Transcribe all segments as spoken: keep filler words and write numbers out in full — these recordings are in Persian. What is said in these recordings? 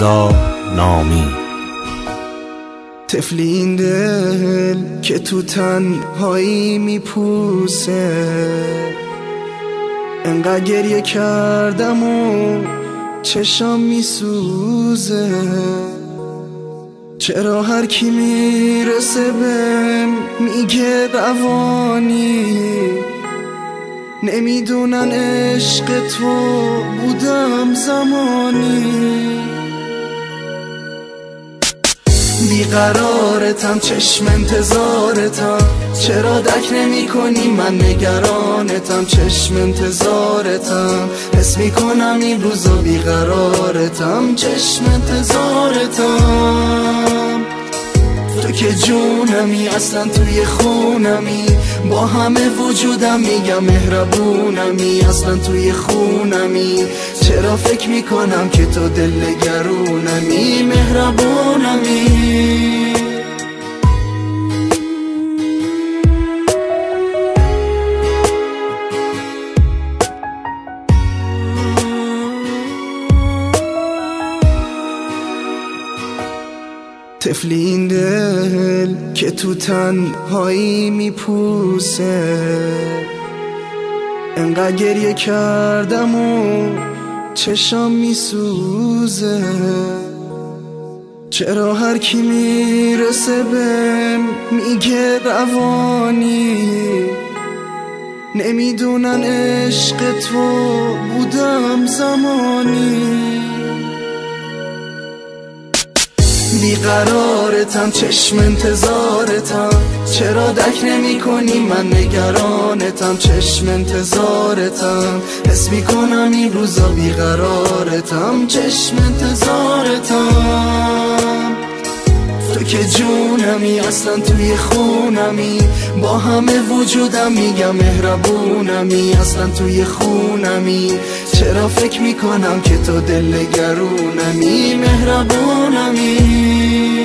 رضا نامی. طفلی این دل که تو تنهایی میپوسه، انقدر گریه کردم و چشام میسوزه. چرا هر کی میرسه بهم میگه روانی، نمیدونن عشق تو بودم زمانی. بیقرارتم چشم انتظارتم، چرا دک نمی کنی من نگرانتم. چشم انتظارتم حس می کنم این روزا بیقرارتم. چشم انتظارتم تو که جونمی اصلا توی خونمی، با همه وجودم میگم مهربونمی. اصلا توی خونمی چرا فکر میکنم که تو دلگرونمی مهربونمی. طفلی این دل که تو تنهایی میپوسه، انقدر گریه کردم و چشام میسوزه. چرا هر کی میرسه بهم میگه روانی، نمیدونن عشق تو بودم زمانی. بیقرارتم چشم انتظارتم، چرا دک نمی کنی من نگرانتم. چشم انتظارتم حس می کنم این روزا بیقرارتم. چشم انتظارتم تو که جونمی اصلا توی خونمی، با همه وجودم میگم مهربونمی. اصلا توی خونمی چرا فکر میکنم که تو دلگرونمی مهربونمی.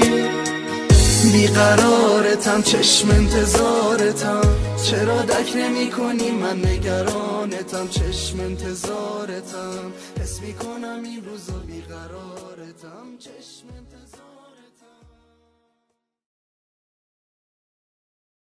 بیقرارتم چشم انتظارتم، چرا دک نمی کنی من نگرانتم. چشم انتظارتم حس میکنم این روزا بیقرارتم. چشم انتظارتم